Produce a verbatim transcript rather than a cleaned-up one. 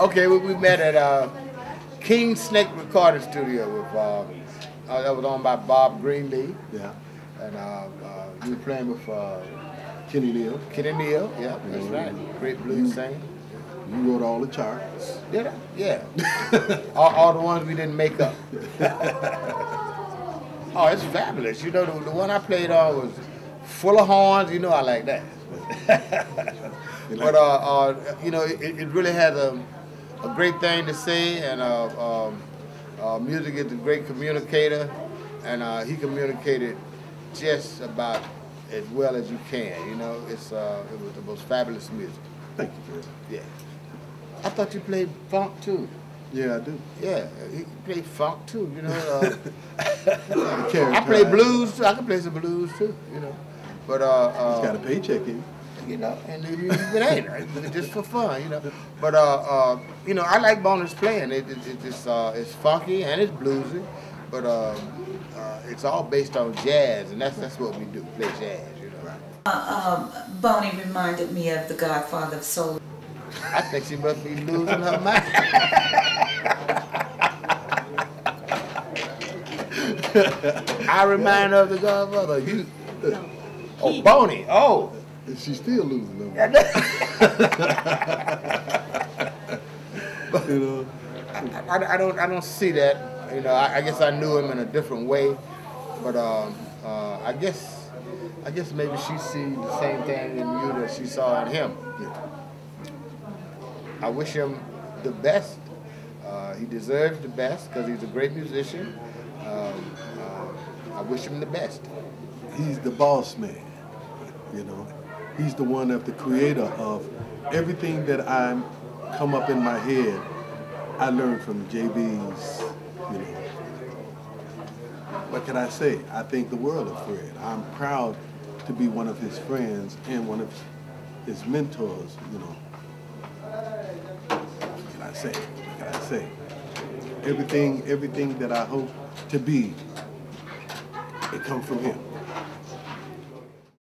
okay, we, we met at uh, King Snake Recording Studio with uh, uh, that was owned by Bob Greenlee. Yeah. And uh, uh, we were playing with uh, Kenny Neal. Kenny Neal, yeah, that's right. Great blues singer. You wrote all the charts. Did I? Yeah. all, all the ones we didn't make up. Oh, it's fabulous. You know, the, the one I played on was full of horns. You know I like that. But, uh, uh, you know, it, it really has a, a great thing to say, and uh, um, uh, music is a great communicator, and uh, he communicated just about as well as you can. You know, it's uh, it was the most fabulous music. Thank you, Fred. Yeah. I thought you played funk too. Yeah, I do. Yeah, he played funk too. You know, uh, I I play blues too. I can play some blues too. You know, but uh, uh, he's got a paycheck in. You know, and it, it ain't right, just for fun. You know, but uh, uh, you know, I like Boney's playing. It, it, it it's uh, it's funky and it's bluesy, but uh, uh, it's all based on jazz, and that's that's what we do, play jazz. You know, right? Uh, um, Boney reminded me of the Godfather of Soul. I think she must be losing her mind. I remind her of the Godfather. You, oh, Boney. Oh, and she's still losing them. You know, I, I, I don't. I don't see that. You know, I, I guess I knew him in a different way, but um, uh, I guess, I guess maybe she sees the same thing in you that she saw in him. yeah. I wish him the best. Uh, he deserves the best because he's a great musician. Um, uh, I wish him the best. He's the boss man, you know. He's the one of the creator of everything that I come up in my head. I learned from J B's, you know. What can I say? I think the world of Fred. I'm proud to be one of his friends and one of his mentors, you know. What can I say? What can I say? Everything, everything that I hope to be, it comes from him.